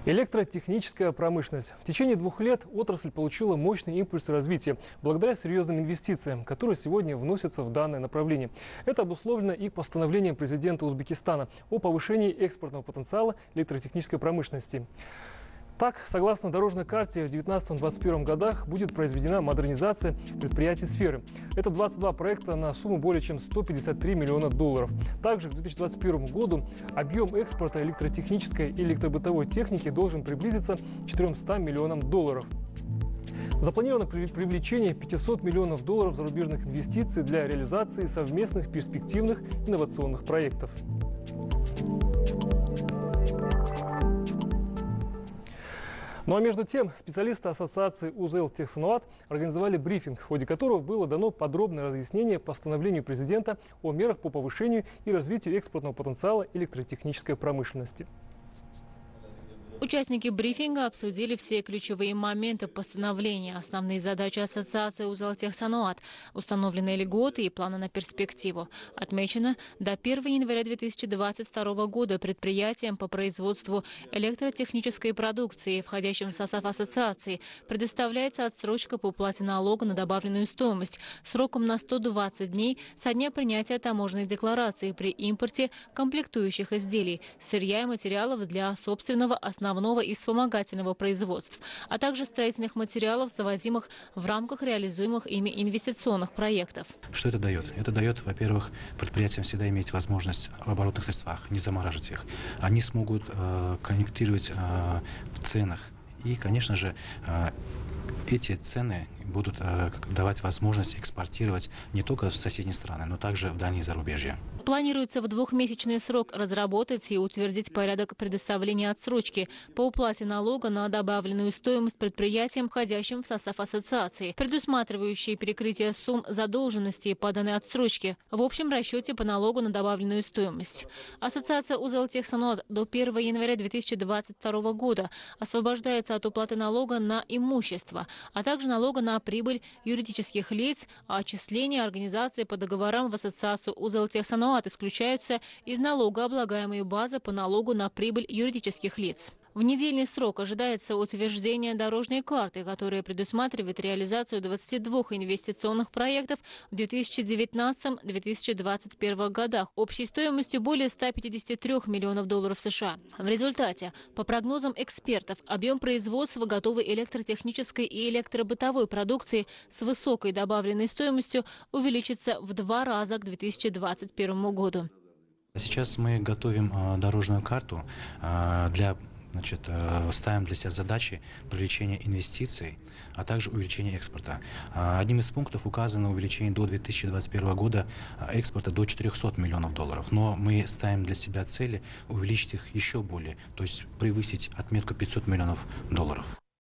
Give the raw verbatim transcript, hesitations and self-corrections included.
Электротехническая промышленность. В течение двух лет отрасль получила мощный импульс развития благодаря серьезным инвестициям, которые сегодня вносятся в данное направление. Это обусловлено и постановлением президента Узбекистана о повышении экспортного потенциала электротехнической промышленности. Так, согласно дорожной карте, в две тысячи девятнадцатом — две тысячи двадцать первом годах будет произведена модернизация предприятий сферы. Это двадцать два проекта на сумму более чем сто пятьдесят три миллиона долларов. Также к две тысячи двадцать первому году объем экспорта электротехнической и электробытовой техники должен приблизиться к четырёмстам миллионам долларов. Запланировано привлечение пятисот миллионов долларов зарубежных инвестиций для реализации совместных перспективных инновационных проектов. Ну а между тем, специалисты ассоциации «Узелтехсануат» организовали брифинг, в ходе которого было дано подробное разъяснение постановлению президента о мерах по повышению и развитию экспортного потенциала электротехнической промышленности. Участники брифинга обсудили все ключевые моменты постановления, основные задачи ассоциации «Узелтехсануат», установленные льготы и планы на перспективу. Отмечено, до первого января две тысячи двадцать второго года предприятиям по производству электротехнической продукции, входящим в состав ассоциации, предоставляется отсрочка по уплате налога на добавленную стоимость сроком на сто двадцать дней со дня принятия таможенной декларации при импорте комплектующих изделий, сырья и материалов для собственного основного и вспомогательного производств, а также строительных материалов, завозимых в рамках реализуемых ими инвестиционных проектов. Что это дает? Это дает, во-первых, предприятиям всегда иметь возможность в оборотных средствах, не замораживать их. Они смогут э, коннектировать э, в ценах. И, конечно же, э, эти цены будут э, давать возможность экспортировать не только в соседние страны, но также в дальние зарубежья. Планируется в двухмесячный срок разработать и утвердить порядок предоставления отсрочки по уплате налога на добавленную стоимость предприятиям, входящим в состав ассоциации, предусматривающие перекрытие сумм задолженности по данной отсрочке в общем расчете по налогу на добавленную стоимость. Ассоциация «Узелтехсануат» до первого января две тысячи двадцать второго года освобождается от уплаты налога на имущество, а также налога на прибыль юридических лиц, а отчисления организации по договорам в ассоциацию «Узелтехсануат» исключаются из налогооблагаемой базы по налогу на прибыль юридических лиц. В недельный срок ожидается утверждение дорожной карты, которая предусматривает реализацию двадцати двух инвестиционных проектов в две тысячи девятнадцатом — две тысячи двадцать первом годах общей стоимостью более ста пятидесяти трёх миллионов долларов США. В результате, по прогнозам экспертов, объем производства готовой электротехнической и электробытовой продукции с высокой добавленной стоимостью увеличится в два раза к две тысячи двадцать первому году. Сейчас мы готовим э, дорожную карту э, для Значит, ставим для себя задачи привлечения инвестиций, а также увеличения экспорта. Одним из пунктов указано увеличение до две тысячи двадцать первого года экспорта до четырёхсот миллионов долларов. Но мы ставим для себя цели увеличить их еще более, то есть превысить отметку пятьсот миллионов долларов.